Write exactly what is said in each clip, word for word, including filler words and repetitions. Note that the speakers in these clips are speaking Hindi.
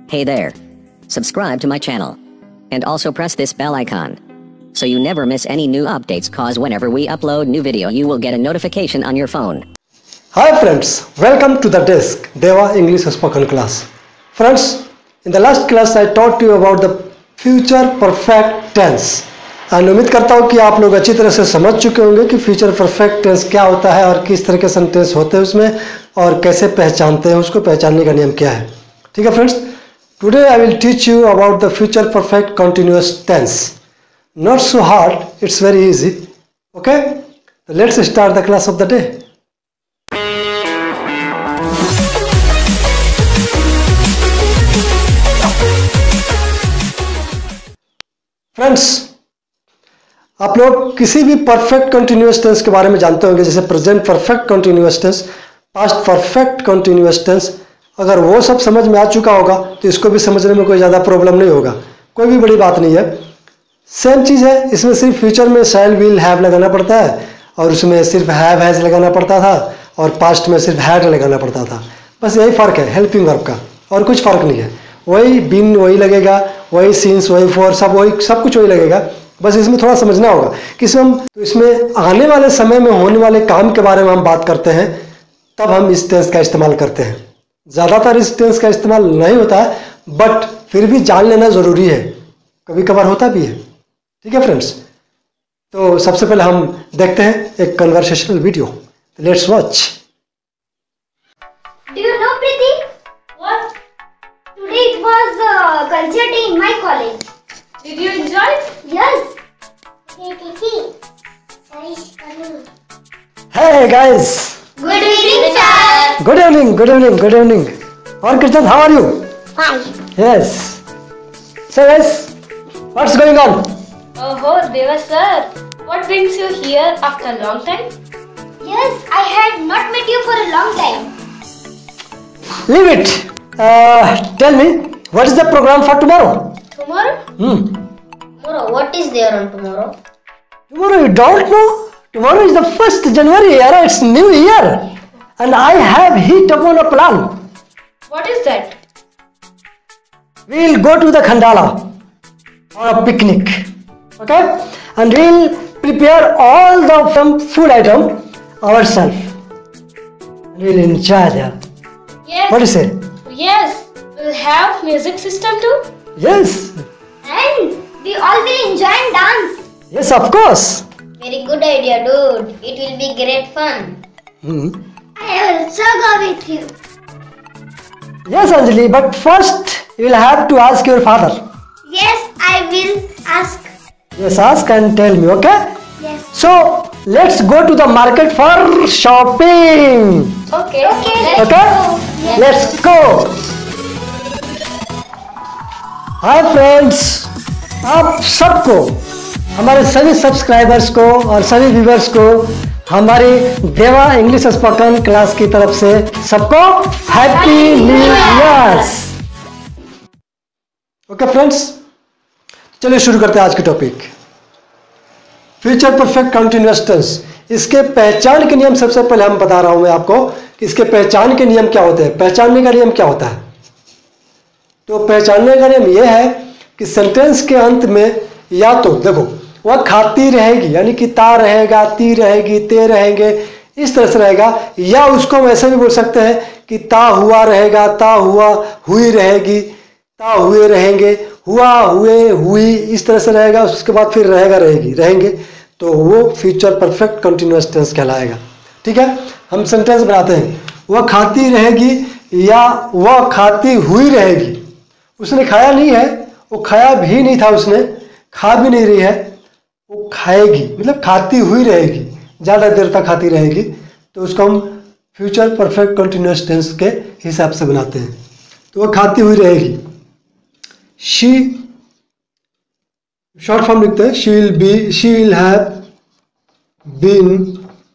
Hey there. Subscribe to my channel. And also press this bell icon. So you never miss any new updates, cause whenever we upload new video you will get a notification on your phone. Hi friends, welcome to the desk, Deva English spoken class. Friends, in the last class I taught you about the future perfect tense. और उम्मीद करता हूँ कि आप लोग अच्छी तरह से समझ चुके होंगे कि फ्यूचर परफेक्ट टेंस क्या होता है और किस तरह के सेंटेंस होते हैं उसमें और कैसे पहचानते हैं, उसको पहचानने का नियम क्या है. ठीक है friends, today I will teach you about the future perfect continuous tense. Not so hard, it's very easy. Okay, let's start the class of the day. Friends, आप लोग किसी भी परफेक्ट कंटिन्यूअस टेंस के बारे में जानते होंगे, जैसे present perfect continuous tense, past perfect continuous tense. अगर वो सब समझ में आ चुका होगा तो इसको भी समझने में कोई ज़्यादा प्रॉब्लम नहीं होगा, कोई भी बड़ी बात नहीं है. सेम चीज़ है, इसमें सिर्फ फ्यूचर में शैल विल हैव लगाना पड़ता है और उसमें सिर्फ हैव हैज लगाना पड़ता था और पास्ट में सिर्फ हैड लगाना पड़ता था. बस यही फ़र्क है हेल्पिंग वर्ब का, और कुछ फ़र्क नहीं है. वही बीन वही लगेगा, वही सीन्स वही फॉर, सब वही सब कुछ वही लगेगा. बस इसमें थोड़ा समझना होगा कि इसमें हम तो इसमें आने वाले समय में होने वाले काम के बारे में हम बात करते हैं, तब हम इस टेंस का इस्तेमाल करते हैं. ज़्यादातर इस टेंस का इस्तेमाल नहीं होता है, बट फिर भी जान लेना ज़रूरी है, कभी कभार होता भी है. ठीक है फ्रेंड्स, तो सबसे पहले हम देखते हैं एक conversational video. Let's watch. Do you know Preeti? What? Today it was uh, culture day in my college. Did you enjoy it? Yes. Hey Preeti. Sorry, coming. Hey guys. Good evening, sir. Good evening. Good evening. Good evening. और Krishna, how are you? Fine. Yes. So guys, what's going on? Oh, Deva sir, what brings you here after a long time? Yes, I had not met you for a long time. Leave it. Uh, tell me, what is the program for tomorrow? Tomorrow? Hmm. Tomorrow, what is there on tomorrow? Tomorrow you don't know? Tomorrow is the first January, era. It's New Year, and I have hit upon a plan. What is that? We'll go to the Khandala on a picnic. Okay, and we'll prepare all the some food item ourselves. We'll enjoy there. Yes. What do you say? Yes. We'll have music system too. Yes. And we all will enjoy and dance. Yes, of course. Very good idea, dude. It will be great fun. Hmm. I will also go with you. Yes, Anjali. But first, you will have to ask your father. Yes, I will ask. Yes, ask and tell me. Okay. Yes. So let's go to the market for shopping. Okay. Okay. Let's Okay. go. Yes. Let's go. Hi friends, आप सबको, हमारे सभी सब्सक्राइबर्स को और सभी व्यूवर्स को हमारी देवा इंग्लिश स्पोकन क्लास की तरफ से सबको happy new year. Okay friends, चलिए शुरू करते हैं आज की topic, future perfect continuous tense. इसके पहचान के नियम सबसे पहले हम बता रहा हूं मैं आपको कि इसके पहचान के नियम क्या होते हैं. पहचानने का नियम क्या होता है? तो पहचानने का नियम यह है कि सेंटेंस के अंत में या तो देखो वह खाती रहेगी, यानी कि ता रहेगा, ती रहेगी, ते रहेंगे, इस तरह से रहेगा, या उसको हम ऐसे भी बोल सकते हैं कि ता हुआ रहेगा, ता हुआ हुई रहेगी, ता हुए रहेंगे, हुआ हुए हुई, इस तरह से रहेगा. उसके बाद फिर रहेगा रहेगी रहेंगे, तो वो फ्यूचर परफेक्ट कंटिन्यूअस टेंस कहलाएगा. ठीक है, हम सेंटेंस बनाते हैं, वह खाती रहेगी या वह खाती हुई रहेगी. उसने खाया नहीं है, वो खाया भी नहीं था, उसने खा भी नहीं रही है, वो खाएगी, मतलब खाती हुई रहेगी, ज़्यादा देर तक खाती रहेगी, तो उसको हम फ्यूचर परफेक्ट कंटिन्यूअस टेंस के हिसाब से बनाते हैं. तो वह खाती हुई रहेगी. शी शॉर्ट फॉर्म लिखते हैं, she will be, she will have been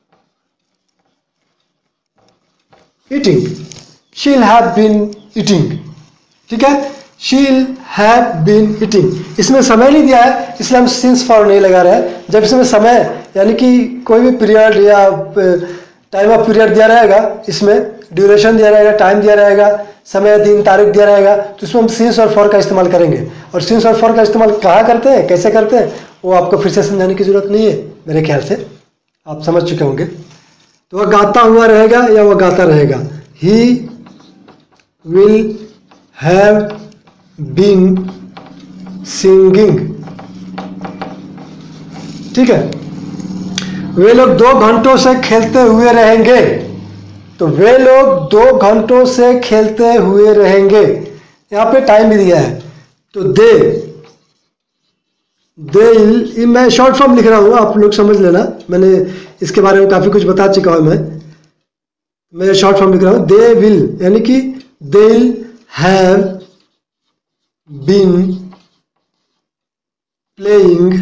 eating, she will have been eating. ठीक है, she will have been eating. इसमें समय नहीं दिया है इसलिए हम सिंस फॉर नहीं लगा रहे हैं. जब इसमें समय यानी कि कोई भी पीरियड या टाइम ऑफ पीरियड दिया रहेगा, इसमें ड्यूरेशन दिया रहेगा, टाइम दिया रहेगा, समय दिन तारीख दिया रहेगा, तो उसमें हम सिंस और फॉर का इस्तेमाल करेंगे। और सिंस और फॉर का इस्तेमाल कहाँ करते हैं, कैसे करते हैं, वो आपको फिर से समझाने की जरूरत नहीं है, मेरे ख्याल से आप समझ चुके होंगे। तो वह गाता हुआ रहेगा या वह गाता रहेगा। He will have been singing. ठीक है, वे लोग दो घंटों से खेलते हुए रहेंगे। तो वे लोग दो घंटों से खेलते हुए रहेंगे, यहाँ पे टाइम भी दिया है। तो दे दे मैं शॉर्ट फॉर्म लिख रहा हूँ, आप लोग समझ लेना, मैंने इसके बारे में काफ़ी कुछ बता चुका हूँ। मैं मैं शॉर्ट फॉर्म लिख रहा हूँ। दे विल यानी कि they will have been playing,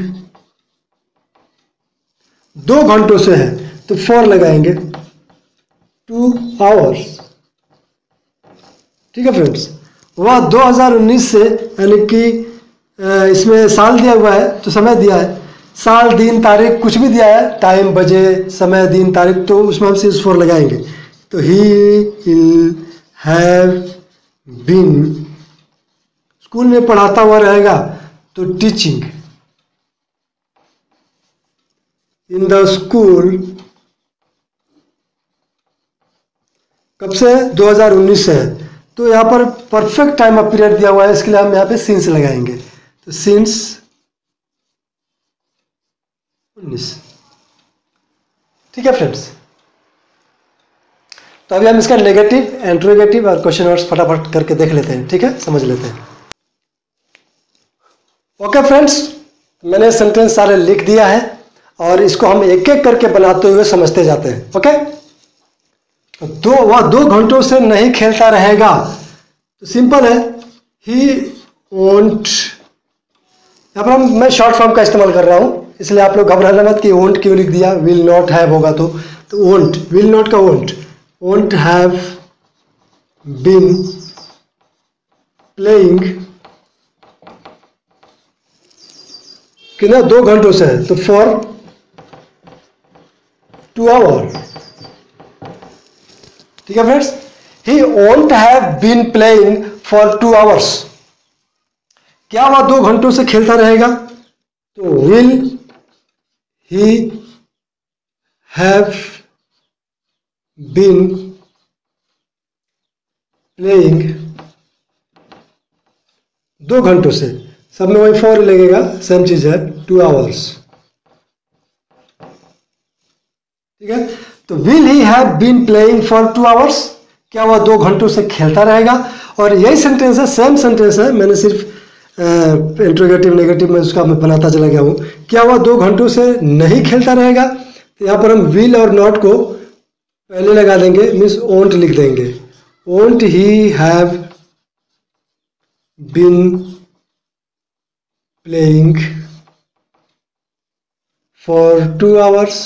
दो घंटों से है तो फोर लगाएंगे, टू आवर्स। ठीक है फ्रेंड्स, वह दो हज़ार उन्नीस से यानी कि इसमें साल दिया हुआ है तो समय दिया है, साल दिन तारीख कुछ भी दिया है, टाइम बजे समय दिन तारीख, तो उसमें हम सिर्फ फोर लगाएंगे। तो he will have been, school में पढ़ाता हुआ रहेगा तो टीचिंग, इन द स्कूल, कब से, दो हज़ार उन्नीस से है। तो यहाँ पर परफेक्ट टाइम ऑफ पीरियड दिया हुआ है, इसके लिए हम यहाँ पे सिंस लगाएंगे। तो सिंस उन्नीस। ठीक है फ्रेंड्स, तो अभी हम इसका नेगेटिव, इंट्रोगेटिव और क्वेश्चन वर्ड्स फटाफट करके देख लेते हैं। ठीक है, समझ लेते हैं। ओके फ्रेंड्स, मैंने सेंटेंस सारे लिख दिया है और इसको हम एक एक करके बनाते हुए समझते जाते हैं। ओके, दो वह दो घंटों से नहीं खेलता रहेगा, तो सिंपल है, ही वोंट। यहाँ पर हम मैं शॉर्ट फॉर्म का इस्तेमाल कर रहा हूँ, इसलिए आप लोग घबराना मत कि वोंट क्यों लिख दिया, विल नॉट हैव होगा तो तो वोंट, विल नॉट का won't, won't have been playing, कितना, दो घंटों से है तो फॉर टू आवर। ठीक है friends, he won't have been playing for two hours, क्या वह दो घंटों से खेलता रहेगा, तो will he have been playing, दो घंटों से, सब में वही फॉर लगेगा, सेम चीज है, टू आवर्स। ठीक है, तो will he have been playing for two hours, क्या वह दो घंटों से खेलता रहेगा। और यही सेंटेंस है, सेम सेंटेंस है, मैंने सिर्फ इंट्रोगेटिव नेगेटिव में उसका मैं बनाता चला गया हूँ। क्या वह दो घंटों से नहीं खेलता रहेगा, तो यहाँ पर हम विल और नॉट को पहले लगा देंगे, मीन्स वोंट लिख देंगे, won't he have been playing for two hours,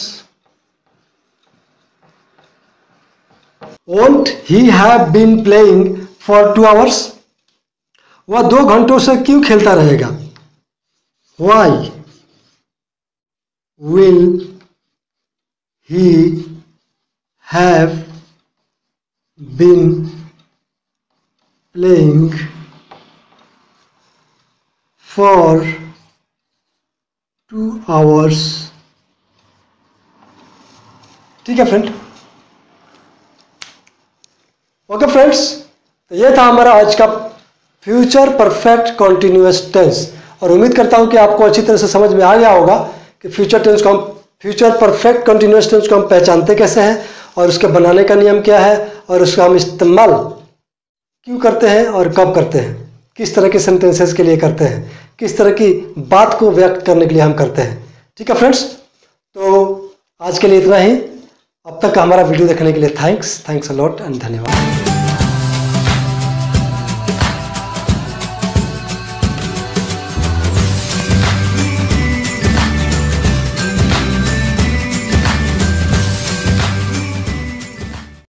won't he have been playing for two hours, वह दो घंटों से क्यों खेलता रहेगा, why will he have been playing for two hours. ठीक है फ्रेंड, ओके फ्रेंड्स, तो ये था हमारा आज का फ्यूचर परफेक्ट कॉन्टिन्यूअस टेंस, और उम्मीद करता हूं कि आपको अच्छी तरह से समझ में आ गया होगा कि फ्यूचर टेंस को हम फ्यूचर परफेक्ट कॉन्टिन्यूअस टेंस को हम पहचानते कैसे हैं, और उसके बनाने का नियम क्या है, और उसका हम इस्तेमाल क्यों करते हैं और कब करते हैं, किस तरह के सेंटेंसेस के लिए करते हैं, किस तरह की बात को व्यक्त करने के लिए हम करते हैं। ठीक है फ्रेंड्स, तो आज के लिए इतना ही। अब तक हमारा वीडियो देखने के लिए thanks thanks a lot and धन्यवाद।